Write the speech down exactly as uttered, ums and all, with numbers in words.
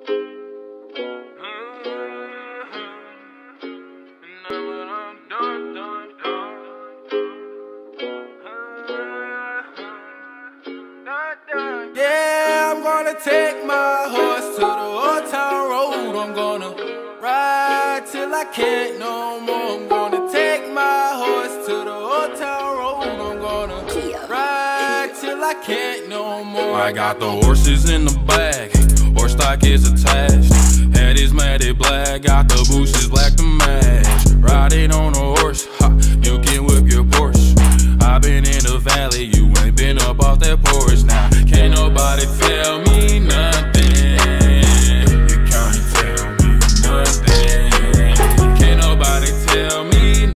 Yeah, I'm gonna take my horse to the old town road. I'm gonna ride till I can't no more. I'm gonna take my horse to the old town road. I'm gonna ride till I can't no more. I got the horses in the bag, horse stock is attached. Head is matted black, got the bushes black to match. Riding on a horse, ha, you can whip your Porsche. I been in the valley, you ain't been up off that porch. Now, can't nobody tell me nothing.